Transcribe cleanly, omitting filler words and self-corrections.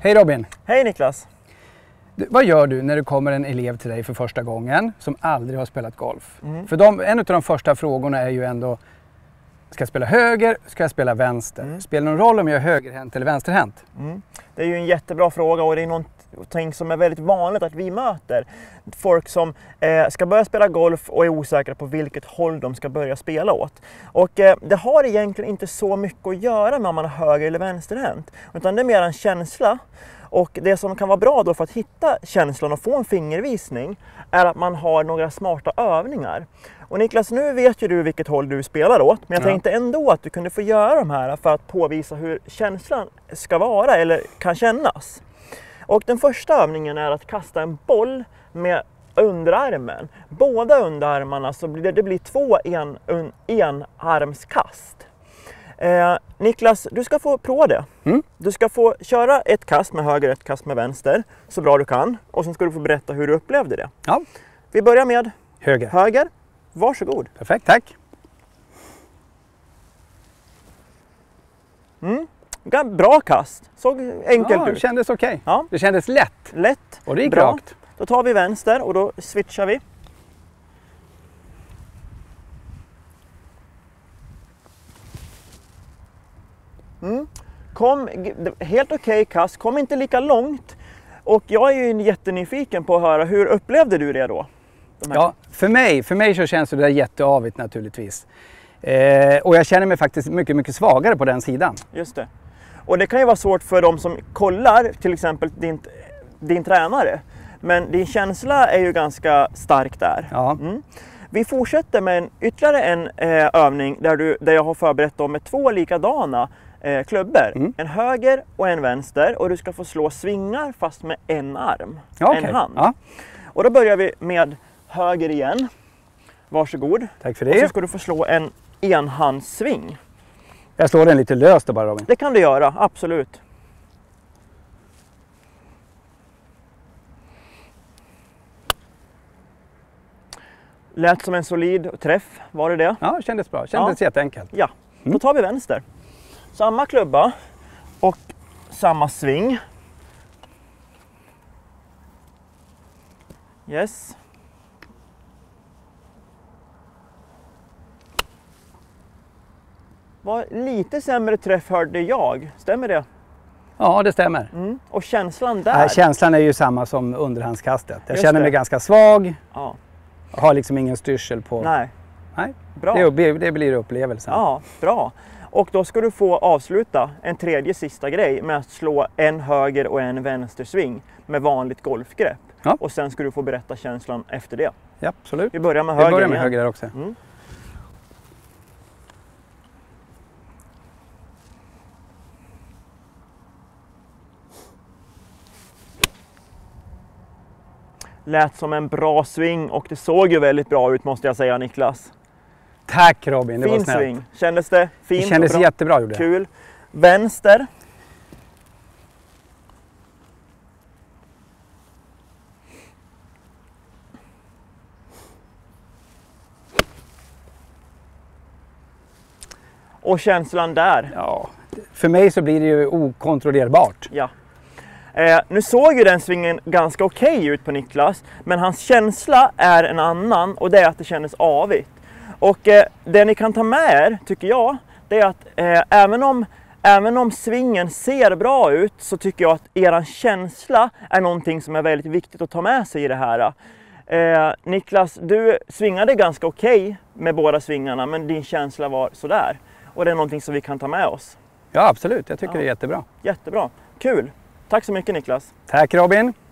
Hej Robin! Hej Niklas! Vad gör du när det kommer en elev till dig för första gången som aldrig har spelat golf? För en av de första frågorna är ju ändå, ska jag spela höger, ska jag spela vänster? Spelar det någon roll om jag är högerhänt eller vänsterhänt? Det är ju en jättebra fråga och det är någonting som är väldigt vanligt att vi möter. Folk som ska börja spela golf och är osäkra på vilket håll de ska börja spela åt. Och det har egentligen inte så mycket att göra med om man är höger eller vänsterhänt. Utan det är mer en känsla. Och det som kan vara bra då för att hitta känslan och få en fingervisning är att man har några smarta övningar. Och Niklas, nu vet ju du vilket håll du spelar åt, men jag tänkte ändå att du kunde få göra de här för att påvisa hur känslan ska vara eller kan kännas. Och den första övningen är att kasta en boll med underarmen. Båda underarmarna så det blir två enarmskast. Niklas, du ska få prova det. Du ska få köra ett kast med höger och ett kast med vänster så bra du kan. Och sen ska du få berätta hur du upplevde det. Ja. Vi börjar med höger. Varsågod. Perfekt, tack. Bra kast. Såg enkelt ut. Det kändes okej. Ja. Det kändes lätt. Lätt. Och det gick bra. rakt. Då tar vi vänster och då switchar vi. Helt okej kast, kom inte lika långt. Och jag är ju jättenyfiken på att höra, hur upplevde du det då? Ja, för mig så känns det där jätteavigt naturligtvis. Och jag känner mig faktiskt mycket svagare på den sidan. Just det. Och det kan ju vara svårt för de som kollar, till exempel din tränare. Men din känsla är ju ganska stark där. Ja. Vi fortsätter med ytterligare en övning där jag har förberett dem med två likadana klubbor. En höger och en vänster. Och du ska få slå svingar fast med en arm. Okay. En hand. Ja. Och då börjar vi med höger igen. Varsågod. Tack för det. Och så ska du få slå en enhandssving. Jag slår den lite löst då bara, Robin. Det kan du göra, absolut. Lät som en solid träff, var det det? Ja, kändes bra. Kändes jätteenkelt. Ja, då tar vi vänster. Samma klubba och samma sving. Yes. Var lite sämre träff hörde jag, stämmer det? Ja, det stämmer. Och känslan där? Nej, känslan är ju samma som underhandskastet. Jag Just känner det. mig ganska svag. Ja. Jag har liksom ingen styrsel på... Nej. Bra. Det blir upplevelsen. Ja, bra. Och då ska du få avsluta en tredje sista grej med att slå en höger och en vänster sving med vanligt golfgrepp. Ja. Och sen ska du få berätta känslan efter det. Ja, absolut. Vi börjar med höger Vi börjar med igen. höger där också. Lät som en bra sving och det såg ju väldigt bra ut måste jag säga, Niklas. Tack Robin, det var Fin snällt. sving. Kändes det fint? Det kändes och bra? jättebra, gjorde det. Kul. Vänster. Och känslan där. Ja, för mig så blir det ju okontrollerbart. Ja. Nu såg ju den svingen ganska okej ut på Niklas, men hans känsla är en annan och det är att det kändes avigt. Och det ni kan ta med er, tycker jag, det är att även om svingen ser bra ut så tycker jag att eran känsla är någonting som är väldigt viktigt att ta med sig i det här. Niklas, du svingade ganska okej med båda svingarna, men din känsla var sådär. Och det är någonting som vi kan ta med oss. Ja, absolut. Jag tycker det är jättebra. Jättebra. Kul. Tack så mycket Niklas. Tack Robin.